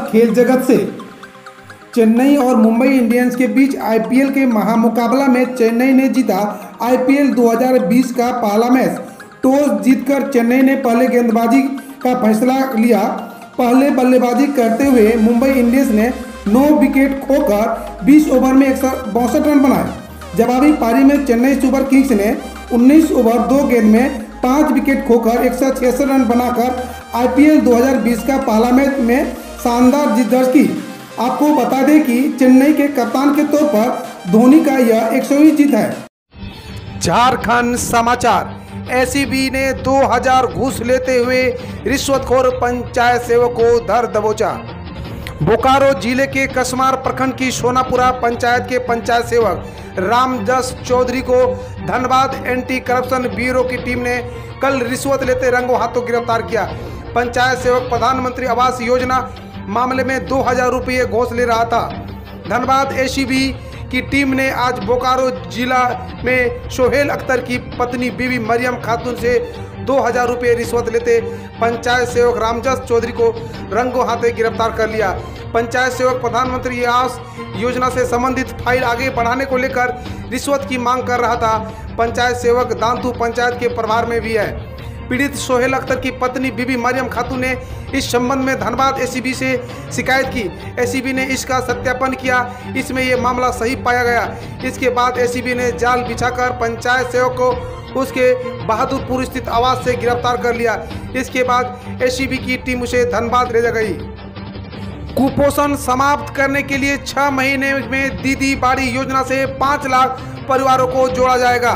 खेल जगत से। चेन्नई और मुंबई इंडियंस के बीच आईपीएल के महामुकाबला में चेन्नई ने जीता आईपीएल 2020 का पहला मैच। टॉस जीतकर चेन्नई ने पहले गेंदबाजी का फैसला लिया। पहले बल्लेबाजी करते हुए मुंबई इंडियंस ने 9 विकेट खोकर 20 ओवर में 162 रन बनाए। जवाबी पारी में चेन्नई सुपर किंग्स ने 19 ओवर 2 गेंद में 5 विकेट खोकर 166 रन बनाकर आईपीएल 2020 का पहला मैच में शानदार जीत दर्ज की। आपको बता दें कि चेन्नई के कप्तान के तौर पर धोनी का यह 100वीं जीत है। झारखंड समाचार। एसीबी ने 2000 घूस लेते हुए रिश्वतखोर पंचायत सेवक को धर दबोचा। बोकारो जिले के कसमार प्रखंड की सोनापुरा पंचायत के पंचायत सेवक रामजस चौधरी को धनबाद एंटी करप्शन ब्यूरो की टीम ने कल रिश्वत लेते रंगों हाथों गिरफ्तार किया। पंचायत सेवक प्रधानमंत्री आवास योजना मामले में 2000 रुपये घूस ले रहा था। धनबाद एसीबी की टीम ने आज बोकारो जिला में सोहेल अख्तर की पत्नी बीबी मरियम खातून से 2000 रुपये रिश्वत लेते पंचायत सेवक रामजस चौधरी को रंगों हाथे गिरफ्तार कर लिया। पंचायत सेवक प्रधानमंत्री आवास योजना से संबंधित फाइल आगे बढ़ाने को लेकर रिश्वत की मांग कर रहा था। पंचायत सेवक दांतू पंचायत के प्रभार में भी है। पीड़ित सोहेल अख्तर की पत्नी बीबी मरियम खातून ने इस संबंध में धनबाद एसीबी से शिकायत की। एसीबी ने इसका सत्यापन किया। इसमें यह मामला सही पाया गया। इसके बाद एसीबी ने जाल बिछाकर पंचायत सेवक को उसके बहादुरपुर स्थित आवास से गिरफ्तार कर लिया। इसके बाद एसीबी की टीम उसे धनबाद ले जा गई। कुपोषण समाप्त करने के लिए 6 महीने में दीदी बाड़ी योजना से 5 लाख परिवारों को जोड़ा जाएगा।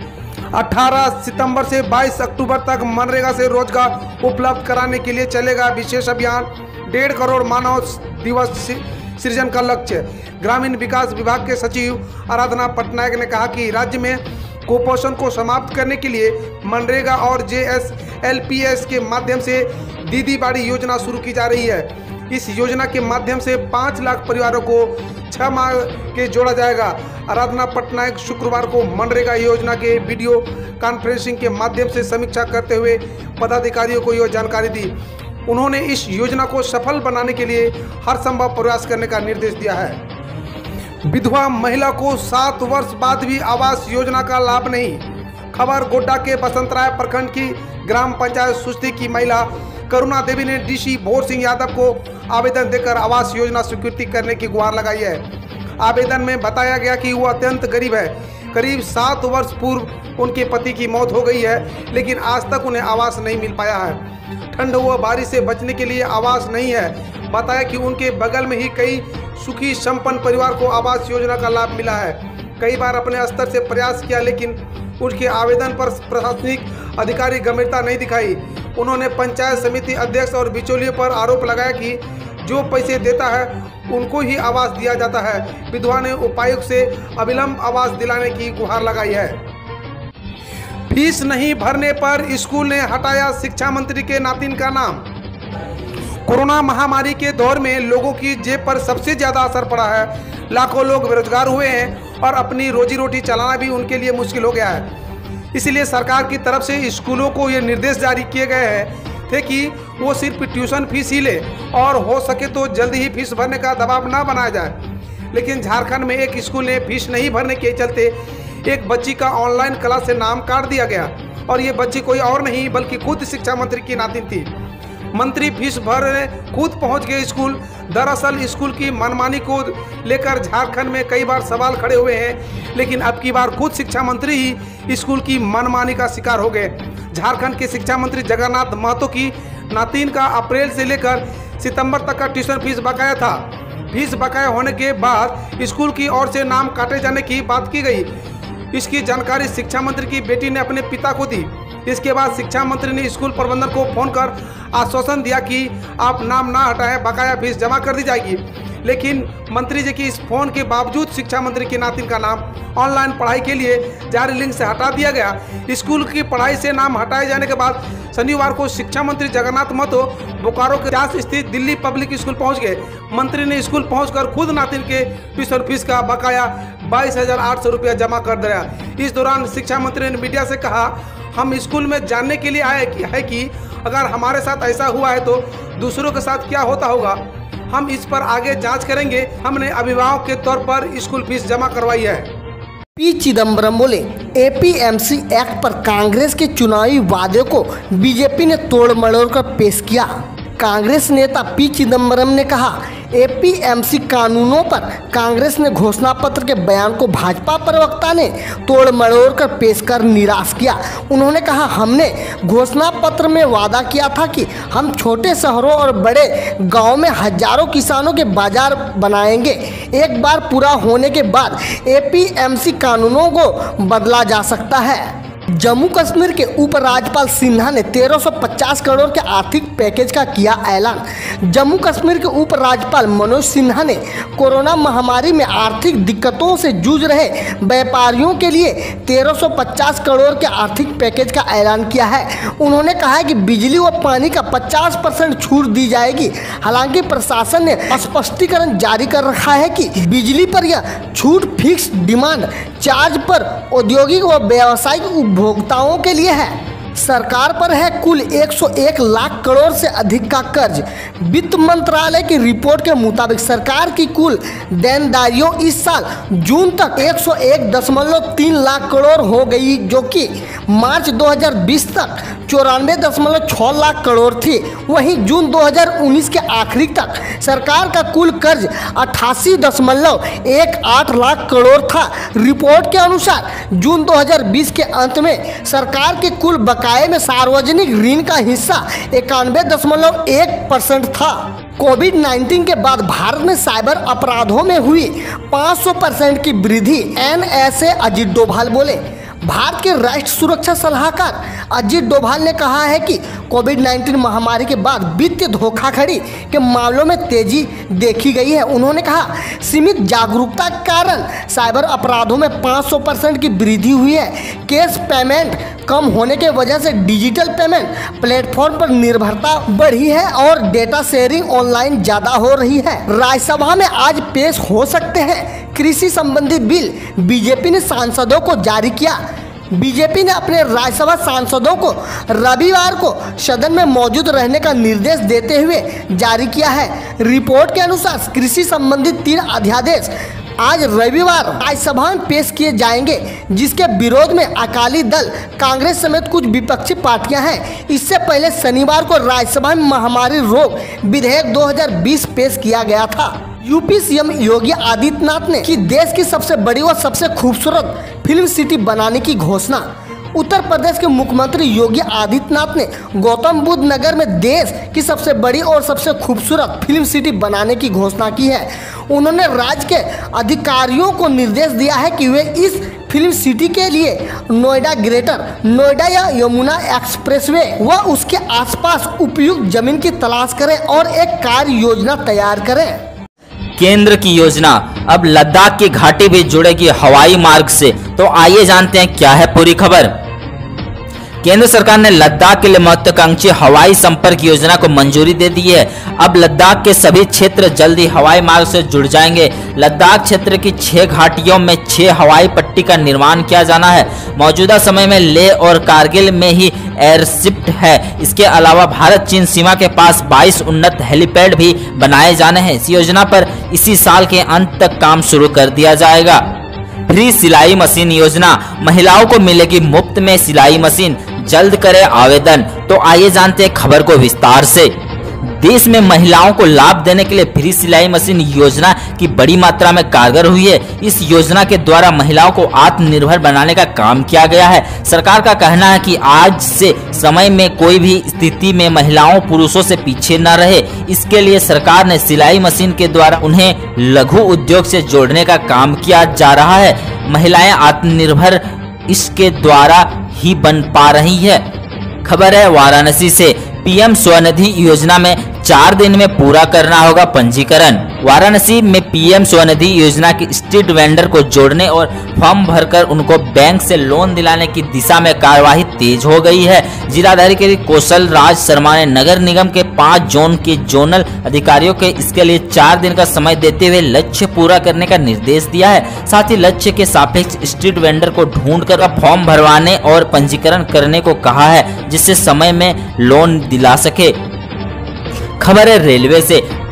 18 सितंबर से 22 अक्टूबर तक मनरेगा से रोजगार उपलब्ध कराने के लिए चलेगा विशेष अभियान। 1.5 करोड़ मानव दिवस सृजन का लक्ष्य। ग्रामीण विकास विभाग के सचिव आराधना पटनायक ने कहा कि राज्य में कुपोषण को समाप्त करने के लिए मनरेगा और JSLPS के माध्यम से दीदी बाड़ी योजना शुरू की जा रही है। इस योजना के माध्यम से 5 लाख परिवारों को 6 माह के जोड़ा जाएगा। आराधना पटनायक शुक्रवार को मनरेगा योजना के वीडियो कॉन्फ्रेंसिंग के माध्यम से समीक्षा करते हुए पदाधिकारियों को यह जानकारी दी। उन्होंने इस योजना को सफल बनाने के लिए हर संभव प्रयास करने का निर्देश दिया है। विधवा महिला को 7 वर्ष बाद भी आवास योजना का लाभ नहीं। खबर गोड्डा के बसंतराय प्रखंड की ग्राम पंचायत सुस्ती की महिला करुणा देवी ने डीसी भोर सिंह यादव को आवेदन देकर आवास योजना स्वीकृति करने की गुहार लगाई है। आवेदन में बताया गया कि वो अत्यंत गरीब है। करीब 7 वर्ष पूर्व उनके पति की मौत हो गई है, लेकिन आज तक उन्हें आवास नहीं मिल पाया है। ठंड व बारिश से बचने के लिए आवास नहीं है। बताया कि उनके बगल में ही कई सुखी संपन्न परिवार को आवास योजना का लाभ मिला है। कई बार अपने स्तर से प्रयास किया, लेकिन उनके आवेदन पर प्रशासनिक अधिकारी गंभीरता नहीं दिखाई। उन्होंने पंचायत समिति अध्यक्ष और बिचौलियों पर आरोप लगाया कि जो पैसे देता है उनको ही आवास दिया जाता है। विधवा ने उपायुक्त से अविलंब आवास दिलाने की गुहार लगाई है। फीस नहीं भरने पर स्कूल ने हटाया शिक्षा मंत्री के नातिन का नाम। कोरोना महामारी के दौर में लोगों की जेब पर सबसे ज्यादा असर पड़ा है। लाखों लोग बेरोजगार हुए हैं और अपनी रोजी रोटी चलाना भी उनके लिए मुश्किल हो गया है। इसलिए सरकार की तरफ से स्कूलों को ये निर्देश जारी किए गए हैं थे कि वो सिर्फ ट्यूशन फीस ही ले और हो सके तो जल्दी ही फीस भरने का दबाव ना बनाया जाए। लेकिन झारखंड में एक स्कूल ने फीस नहीं भरने के चलते एक बच्ची का ऑनलाइन क्लास से नाम काट दिया गया और ये बच्ची कोई और नहीं बल्कि खुद शिक्षा मंत्री की नातिन थी। मंत्री फीस भरने खुद पहुंच गए स्कूल। दरअसल स्कूल की मनमानी को लेकर झारखंड में कई बार सवाल खड़े हुए हैं, लेकिन अब की बार खुद शिक्षा मंत्री ही स्कूल की मनमानी का शिकार हो गए। झारखंड के शिक्षा मंत्री जगन्नाथ महतो की नातिन का अप्रैल से लेकर सितंबर तक का ट्यूशन फीस बकाया था। फीस बकाया होने के बाद स्कूल की ओर से नाम काटे जाने की बात की गई। इसकी जानकारी शिक्षा मंत्री की बेटी ने अपने पिता को दी। इसके बाद शिक्षा मंत्री ने स्कूल प्रबंधन को फोन कर आश्वासन दिया कि आप नाम ना हटाएं, बकाया फीस जमा कर दी जाएगी। लेकिन मंत्री जी की इस फोन के बावजूद शिक्षा मंत्री की नातिन का नाम ऑनलाइन पढ़ाई के लिए जारी लिंक से हटा दिया गया। स्कूल की पढ़ाई से नाम हटाए जाने के बाद शनिवार को शिक्षा मंत्री जगन्नाथ महतो बोकारो के पास स्थित दिल्ली पब्लिक स्कूल पहुंच गए। मंत्री ने स्कूल पहुंचकर खुद नातिन के ट्यूशन फीस का बकाया 22,800 रुपया जमा कर दिया। इस दौरान शिक्षा मंत्री ने मीडिया से कहा, हम स्कूल में जानने के लिए आए है कि अगर हमारे साथ ऐसा हुआ है तो दूसरों के साथ क्या होता होगा। हम इस पर आगे जांच करेंगे। हमने अभिभावक के तौर पर स्कूल फीस जमा करवाई है। पी चिदम्बरम बोले, एपीएमसी एक्ट पर कांग्रेस के चुनावी वादे को बीजेपी ने तोड़ मरोड़ कर पेश किया। कांग्रेस नेता पी चिदम्बरम ने कहा, एपीएमसी कानूनों पर कांग्रेस ने घोषणा पत्र के बयान को भाजपा प्रवक्ता ने तोड़ मरोड़ कर पेश कर निराश किया। उन्होंने कहा, हमने घोषणा पत्र में वादा किया था कि हम छोटे शहरों और बड़े गांवों में हजारों किसानों के बाजार बनाएंगे। एक बार पूरा होने के बाद एपीएमसी कानूनों को बदला जा सकता है। जम्मू कश्मीर के उपराज्यपाल सिन्हा ने 1350 करोड़ के आर्थिक पैकेज का किया ऐलान। जम्मू कश्मीर के उपराज्यपाल मनोज सिन्हा ने कोरोना महामारी में आर्थिक दिक्कतों से जूझ रहे व्यापारियों के लिए 1350 करोड़ के आर्थिक पैकेज का ऐलान किया है। उन्होंने कहा है कि बिजली व पानी का 50% छूट दी जाएगी। हालांकि प्रशासन ने स्पष्टीकरण जारी कर रखा है कि बिजली पर यह छूट फिक्स डिमांड चार्ज पर औद्योगिक व व्यावसायिक उपभोक्ताओं के लिए है। सरकार पर है कुल 101 लाख करोड़ से अधिक का कर्ज। वित्त मंत्रालय की रिपोर्ट के मुताबिक सरकार की कुल देनदारियों इस साल जून तक 101.3 लाख करोड़ हो गई, जो कि मार्च 2020 तक 94.6 लाख करोड़ थी। वहीं जून 2019 के आखिरी तक सरकार का कुल कर्ज 88.18 लाख करोड़ था। रिपोर्ट के अनुसार जून 2020 के अंत में सरकार के कुल बकाये में सार्वजनिक ऋण का हिस्सा 91.1% था। कोविड-19 के बाद भारत में साइबर अपराधों में हुई 500% की वृद्धि। NSA अजीत डोभाल बोले, भारत के राष्ट्रीय सुरक्षा सलाहकार अजीत डोभाल ने कहा है कि कोविड-19 महामारी के बाद वित्तीय धोखाधड़ी के मामलों में तेजी देखी गई है। उन्होंने कहा, सीमित जागरूकता के कारण साइबर अपराधों में 500% की वृद्धि हुई है। कैश पेमेंट कम होने के वजह से डिजिटल पेमेंट प्लेटफॉर्म पर निर्भरता बढ़ी है और डेटा शेयरिंग ऑनलाइन ज़्यादा हो रही है। राज्यसभा में आज पेश हो सकते हैं कृषि संबंधी बिल। बीजेपी ने सांसदों को जारी किया। बीजेपी ने अपने राज्यसभा सांसदों को रविवार को सदन में मौजूद रहने का निर्देश देते हुए जारी किया है। रिपोर्ट के अनुसार कृषि संबंधी 3 अध्यादेश आज रविवार राज्यसभा में पेश किए जाएंगे, जिसके विरोध में अकाली दल, कांग्रेस समेत कुछ विपक्षी पार्टियां हैं। इससे पहले शनिवार को राज्यसभा में महामारी रोग विधेयक 2020 पेश किया गया था। यूपी सीएम योगी आदित्यनाथ ने की देश की सबसे बड़ी और सबसे खूबसूरत फिल्म सिटी बनाने की घोषणा। उत्तर प्रदेश के मुख्यमंत्री योगी आदित्यनाथ ने गौतम बुद्ध नगर में देश की सबसे बड़ी और सबसे खूबसूरत फिल्म सिटी बनाने की घोषणा की है। उन्होंने राज्य के अधिकारियों को निर्देश दिया है कि वे इस फिल्म सिटी के लिए नोएडा ग्रेटर नोएडा या यमुना एक्सप्रेसवे व उसके आसपास उपयुक्त जमीन की तलाश करें और एक कार्य योजना तैयार करें। केंद्र की योजना अब लद्दाख की घाटी भी जुड़ेगी हवाई मार्ग से। तो आइए जानते हैं क्या है पूरी खबर। केंद्र सरकार ने लद्दाख के लिए महत्वाकांक्षी हवाई संपर्क योजना को मंजूरी दे दी है। अब लद्दाख के सभी क्षेत्र जल्दी हवाई मार्ग से जुड़ जाएंगे। लद्दाख क्षेत्र की 6 घाटियों में 6 हवाई पट्टी का निर्माण किया जाना है। मौजूदा समय में लेह और कारगिल में ही एयरशिफ्ट है। इसके अलावा भारत चीन सीमा के पास 22 उन्नत हेलीपैड भी बनाए जाने हैं। इस योजना पर इसी साल के अंत तक काम शुरू कर दिया जाएगा। फ्री सिलाई मशीन योजना, महिलाओं को मिलेगी मुफ्त में सिलाई मशीन, जल्द करें आवेदन। तो आइए जानते हैं खबर को विस्तार से। देश में महिलाओं को लाभ देने के लिए फ्री सिलाई मशीन योजना की बड़ी मात्रा में कारगर हुई है। इस योजना के द्वारा महिलाओं को आत्मनिर्भर बनाने का काम किया गया है। सरकार का कहना है कि आज से समय में कोई भी स्थिति में महिलाओं पुरुषों से पीछे न रहे। इसके लिए सरकार ने सिलाई मशीन के द्वारा उन्हें लघु उद्योग से जोड़ने का काम किया जा रहा है। महिलाएं आत्मनिर्भर इसके द्वारा ही बन पा रही है। खबर है वाराणसी से। पीएम स्वनिधि योजना में 4 दिन में पूरा करना होगा पंजीकरण। वाराणसी में पीएम स्वनिधि योजना की स्ट्रीट वेंडर को जोड़ने और फॉर्म भरकर उनको बैंक से लोन दिलाने की दिशा में कार्यवाही तेज हो गई है। जिलाधिकारी कौशल राज शर्मा ने नगर निगम के 5 जोन के जोनल अधिकारियों के इसके लिए 4 दिन का समय देते हुए लक्ष्य पूरा करने का निर्देश दिया है। साथ ही लक्ष्य के सापेक्ष स्ट्रीट वेंडर को ढूंढकर फॉर्म भरवाने और पंजीकरण करने को कहा है, जिससे समय में लोन दिला सके। खबर है रेलवे से।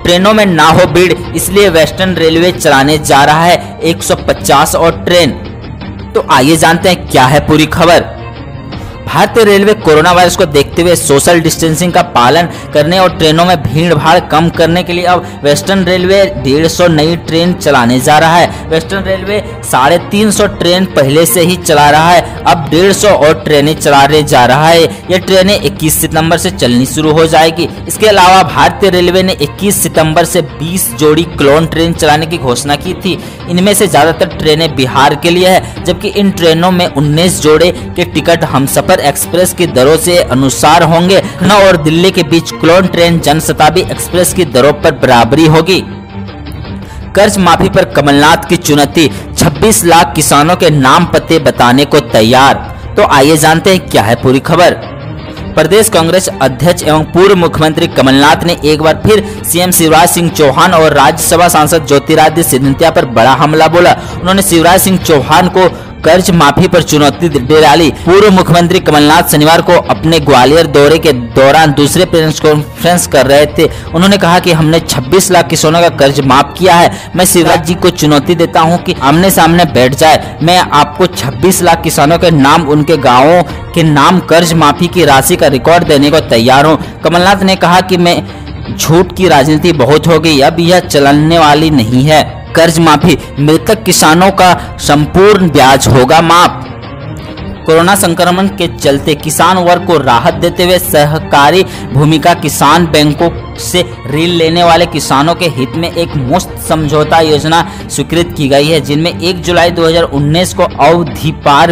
ट्रेनों में ना हो भीड़, इसलिए वेस्टर्न रेलवे चलाने जा रहा है 150 और ट्रेन। तो आइए जानते हैं क्या है पूरी खबर। भारतीय रेलवे कोरोना वायरस को देखते हुए सोशल डिस्टेंसिंग का पालन करने और ट्रेनों में भीड़ भाड़ कम करने के लिए अब वेस्टर्न रेलवे 150 नई ट्रेन चलाने जा रहा है। वेस्टर्न रेलवे 350 ट्रेन पहले से ही चला रहा है, अब 150 और ट्रेनें चलाने जा रहा है। ये ट्रेनें 21 सितंबर से चलनी शुरू हो जाएगी। इसके अलावा भारतीय रेलवे ने 21 सितंबर से 20 जोड़ी क्लोन ट्रेन चलाने की घोषणा की थी। इनमें से ज्यादातर ट्रेनें बिहार के लिए है, जबकि इन ट्रेनों में 19 जोड़े के टिकट हमसफर एक्सप्रेस की दरों से अनुसार होंगे। लखनऊ और दिल्ली के बीच क्लोन ट्रेन जनशताब्दी एक्सप्रेस की दरों पर बराबरी होगी। कर्ज माफी पर कमलनाथ की चुनौती, 26 लाख किसानों के नाम पते बताने को तैयार। तो आइए जानते हैं क्या है पूरी खबर। प्रदेश कांग्रेस अध्यक्ष एवं पूर्व मुख्यमंत्री कमलनाथ ने एक बार फिर सीएम शिवराज सिंह चौहान और राज्यसभा सांसद ज्योतिरादित्य सिंधिया पर बड़ा हमला बोला। उन्होंने शिवराज सिंह चौहान को कर्ज माफी पर चुनौती दे डाली। पूर्व मुख्यमंत्री कमलनाथ शनिवार को अपने ग्वालियर दौरे के दौरान दूसरे प्रेस कॉन्फ्रेंस कर रहे थे। उन्होंने कहा कि हमने 26 लाख किसानों का कर्ज माफ किया है। मैं शिवराज जी को चुनौती देता हूं कि आमने सामने बैठ जाए। मैं आपको 26 लाख किसानों के नाम, उनके गाँवों के नाम कर्ज माफी की राशि का रिकॉर्ड देने को तैयार हूँ। कमलनाथ ने कहा कि मैं झूठ की राजनीति बहुत हो गई, अब यह चलने वाली नहीं है। कर्ज माफी, मृतक किसानों का संपूर्ण ब्याज होगा माफ। कोरोना संक्रमण के चलते किसान वर्ग को राहत देते हुए सहकारी भूमिका किसान बैंकों से ऋण लेने वाले किसानों के हित में एक मुफ्त समझौता योजना स्वीकृत की गई है, जिनमें 1 जुलाई 2019 को अवधि पार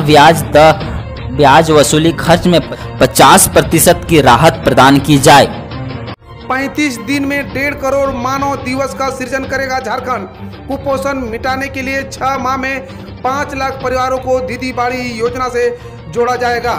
ब्याज वसूली खर्च में 50% की राहत प्रदान की जाए। 35 दिन में 1.5 करोड़ मानव दिवस का सृजन करेगा झारखंड। कुपोषण मिटाने के लिए 6 माह में 5 लाख परिवारों को दीदी बाड़ी योजना से जोड़ा जाएगा।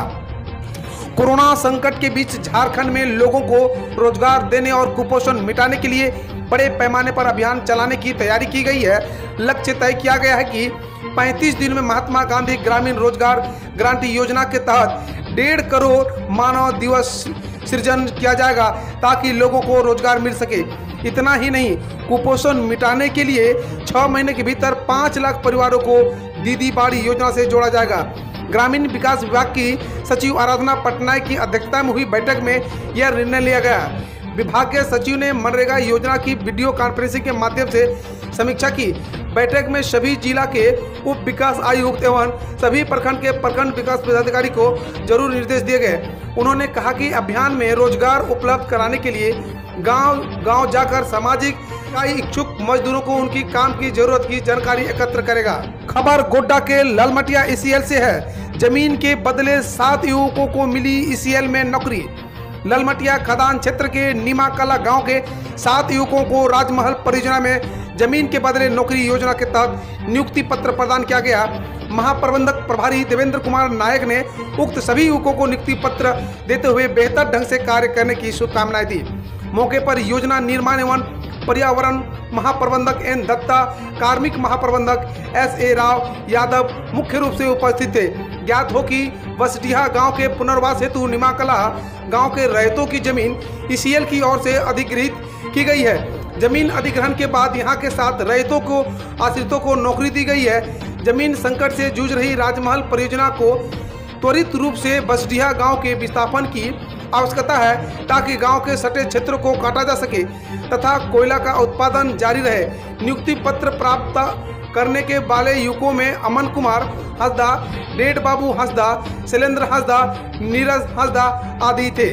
कोरोना संकट के बीच झारखंड में लोगों को रोजगार देने और कुपोषण मिटाने के लिए बड़े पैमाने पर अभियान चलाने की तैयारी की गई है। लक्ष्य तय किया गया है कि 35 दिन में महात्मा गांधी ग्रामीण रोजगार गारंटी योजना के तहत 1.5 करोड़ मानव दिवस सृजन किया जाएगा, ताकि लोगों को रोजगार मिल सके। इतना ही नहीं, कुपोषण मिटाने के लिए 6 महीने के भीतर 5 लाख परिवारों को दीदी बाड़ी योजना से जोड़ा जाएगा। ग्रामीण विकास विभाग की सचिव आराधना पटनायक की अध्यक्षता में हुई बैठक में यह निर्णय लिया गया। विभाग के सचिव ने मनरेगा योजना की वीडियो कॉन्फ्रेंसिंग के माध्यम से समीक्षा की। बैठक में सभी जिला के उप विकास आयुक्त एवं सभी प्रखंड के प्रखंड विकास पदाधिकारी को जरूर निर्देश दिए गए। उन्होंने कहा कि अभियान में रोजगार उपलब्ध कराने के लिए गांव-गांव जाकर सामाजिक इच्छुक मजदूरों को उनकी काम की जरूरत की जानकारी एकत्र करेगा। खबर गोड्डा के ललमटिया ईसीएल से है। जमीन के बदले 7 युवकों को मिली ईसीएल में नौकरी। ललमटिया खदान क्षेत्र के नीमा कला गांव के 7 युवकों को राजमहल परियोजना में जमीन के बदले नौकरी योजना के तहत नियुक्ति पत्र प्रदान किया गया। महाप्रबंधक प्रभारी देवेंद्र कुमार नायक ने उक्त सभी युवकों को नियुक्ति पत्र देते हुए बेहतर ढंग से कार्य करने की शुभकामनाएं दी। मौके पर योजना निर्माण एवं पर्यावरण महाप्रबंधक एन दत्ता, कार्मिक महाप्रबंधक एस.ए. राव यादव मुख्य रूप से उपस्थित थे। ज्ञात हो कि बसडीहा गांव के पुनर्वास हेतु निमाकला गांव के रैयतों की जमीन ईसीएल की ओर से अधिग्रहित की गई है। जमीन अधिग्रहण के बाद यहां के 7 रैयतों को आश्रितों को नौकरी दी गई है। जमीन संकट से जूझ रही राजमहल परियोजना को त्वरित रूप से बसडीहा गांव के विस्थापन की आवश्यकता है, ताकि गांव के सटे क्षेत्रों को काटा जा सके तथा कोयला का उत्पादन जारी रहे। नियुक्ति पत्र प्राप्त करने के वाले युवकों में अमन कुमार हंसदा, डेढ़ बाबू हंसदा, शैलेंद्र हंसदा, नीरज हंसदा आदि थे।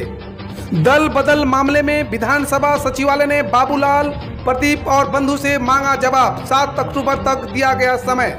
दल बदल मामले में विधानसभा सचिवालय ने बाबूलाल, प्रदीप और बंधु से मांगा जवाब। 7 अक्टूबर तक दिया गया समय।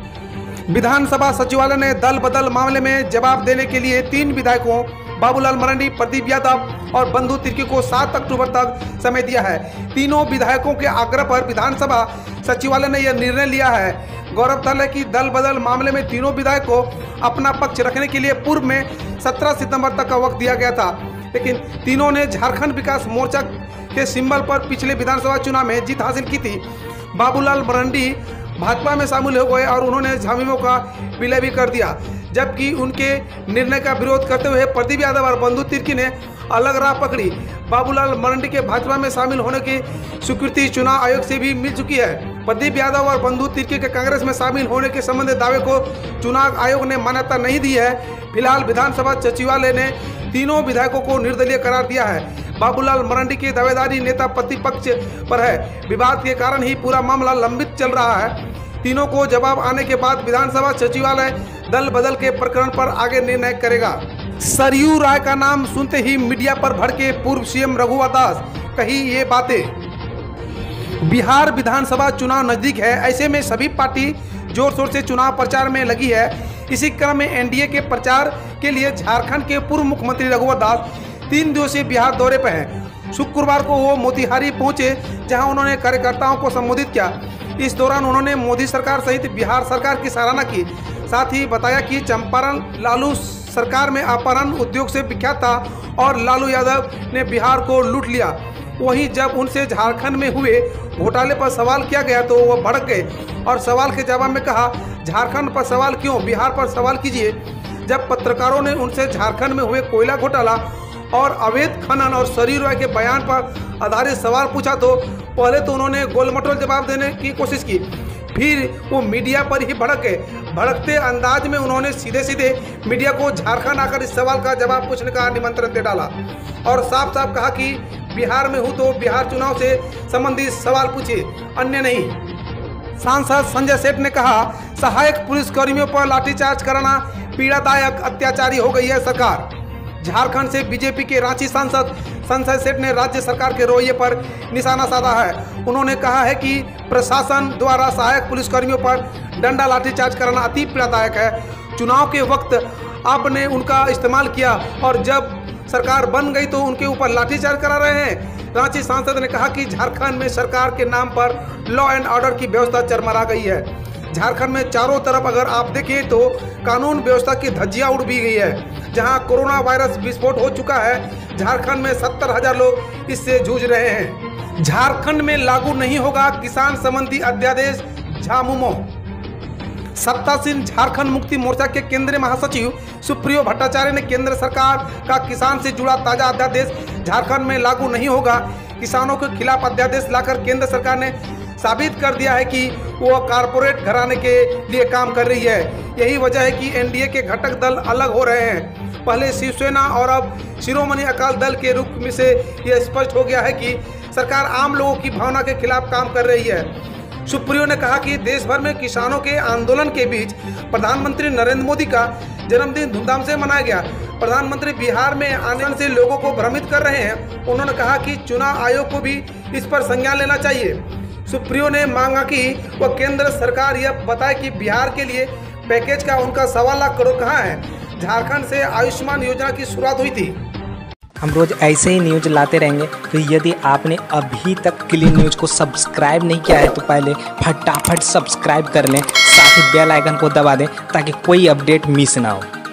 विधानसभा सचिवालय ने दल बदल मामले में जवाब देने के लिए 3 विधायकों बाबूलाल मरांडी, प्रदीप यादव और बंधु तिर्की को 7 अक्टूबर तक समय दिया है। तीनों विधायकों के आग्रह पर विधानसभा सचिवालय ने यह निर्णय लिया है। गौरतलब है कि दल बदल मामले में तीनों विधायक को अपना पक्ष रखने के लिए पूर्व में 17 सितंबर तक का वक्त दिया गया था, लेकिन तीनों ने झारखंड विकास मोर्चा के सिंबल पर पिछले विधानसभा चुनाव में जीत हासिल की थी। बाबूलाल मरांडी भाजपा में शामिल हो गए और उन्होंने झामुमो का विलय भी कर दिया, जबकि उनके निर्णय का विरोध करते हुए प्रदीप यादव और बंधु तिर्की ने अलग राह पकड़ी। बाबूलाल मरांडी के भाजपा में शामिल होने की स्वीकृति चुनाव आयोग से भी मिल चुकी है। प्रदीप यादव और बंधु तिर्की के कांग्रेस में शामिल होने के संबंधित दावे को चुनाव आयोग ने मान्यता नहीं दी है। फिलहाल विधानसभा सचिवालय ने तीनों विधायकों को निर्दलीय करार दिया है। बाबूलाल मरांडी की दावेदारी नेता प्रतिपक्ष पर है। विवाद के कारण ही पूरा मामला लंबित चल रहा है। तीनों को जवाब आने के बाद विधानसभा सचिवालय दल बदल के प्रकरण पर आगे निर्णय करेगा। सरयू राय का नाम सुनते ही मीडिया पर भड़के पूर्व सीएम रघुवर दास, कही ये बातें। बिहार विधानसभा चुनाव नजदीक है, ऐसे में सभी पार्टी जोर शोर से चुनाव प्रचार में लगी है। इसी क्रम में एनडीए के प्रचार के लिए झारखंड के पूर्व मुख्यमंत्री रघुवर दास 3 दिवसीय बिहार दौरे पर हैं। शुक्रवार को वो मोतिहारी पहुंचे, जहां उन्होंने कार्यकर्ताओं को संबोधित किया। इस दौरान उन्होंने मोदी सरकार सहित बिहार सरकार की सराहना की। साथ ही बताया कि चंपारण लालू सरकार में अपहरण उद्योग से विख्यात था और लालू यादव ने बिहार को लूट लिया। वहीं जब उनसे झारखंड में हुए घोटाले पर सवाल किया गया तो वह भड़क गए और सवाल के जवाब में कहा, झारखंड पर सवाल क्यों, बिहार पर सवाल कीजिए। जब पत्रकारों ने उनसे झारखंड में हुए कोयला घोटाला और अवैध खनन और सरयू राय के बयान पर आधारित सवाल पूछा तो पहले तो उन्होंने गोलमटोल जवाब देने की कोशिश की, फिर वो मीडिया पर ही भड़क गए। भड़कते अंदाज में उन्होंने सीधे सीधे मीडिया को झारखंड आकर इस सवाल का जवाब पूछने का निमंत्रण दे डाला और साफ साफ कहा कि बिहार में हूँ तो बिहार चुनाव से संबंधित सवाल पूछिए, अन्य नहीं। सांसद संजय सेठ ने कहा, सहायक पुलिसकर्मियों पर लाठीचार्ज कराना पीड़ादायक, अत्याचारी हो गई है सरकार। झारखंड से बीजेपी के रांची सांसद संजय सेठ ने राज्य सरकार के रवैये पर निशाना साधा है। उन्होंने कहा है कि प्रशासन द्वारा सहायक पुलिसकर्मियों पर डंडा लाठीचार्ज कराना अति पीड़ादायक है। चुनाव के वक्त आपने उनका इस्तेमाल किया और जब सरकार बन गई तो उनके ऊपर लाठीचार्ज करा रहे हैं। रांची सांसद ने कहा कि झारखंड में सरकार के नाम पर लॉ एंड ऑर्डर की व्यवस्था चरमरा गई है। झारखंड में चारों तरफ अगर आप देखें तो कानून व्यवस्था की धज्जियां उड़ भी गई है। जहां कोरोना वायरस विस्फोट हो चुका है, झारखंड में 70,000 लोग इससे जूझ रहे हैं। झारखंड में लागू नहीं होगा किसान संबंधी अध्यादेश, झामुमो। सत्तासीन झारखंड मुक्ति मोर्चा के केंद्रीय महासचिव सुप्रियो भट्टाचार्य ने केंद्र सरकार का किसान से जुड़ा ताजा अध्यादेश झारखंड में लागू नहीं होगा, किसानों के खिलाफ अध्यादेश लाकर केंद्र सरकार ने साबित कर दिया है कि वो कारपोरेट घराने के लिए काम कर रही है। यही वजह है कि एनडीए के घटक दल अलग हो रहे हैं। पहले शिवसेना और अब शिरोमणि अकाली दल के रूप में से यह स्पष्ट हो गया है कि सरकार आम लोगों की भावना के खिलाफ काम कर रही है। सुप्रियो ने कहा कि देश भर में किसानों के आंदोलन के बीच प्रधानमंत्री नरेंद्र मोदी का जन्मदिन धूमधाम से मनाया गया। प्रधानमंत्री बिहार में आने से लोगों को भ्रमित कर रहे हैं। उन्होंने कहा कि चुनाव आयोग को भी इस पर संज्ञान लेना चाहिए। सुप्रियो ने मांगा कि वह केंद्र सरकार यह बताए कि बिहार के लिए पैकेज का उनका 1.25 लाख करोड़ कहाँ है। झारखंड से आयुष्मान योजना की शुरुआत हुई थी। हम रोज ऐसे ही न्यूज लाते रहेंगे, तो यदि आपने अभी तक क्लीन न्यूज को सब्सक्राइब नहीं किया है तो पहले फटाफट सब्सक्राइब कर लें, साथ ही बेल आइकन को दबा दें ताकि कोई अपडेट मिस ना हो।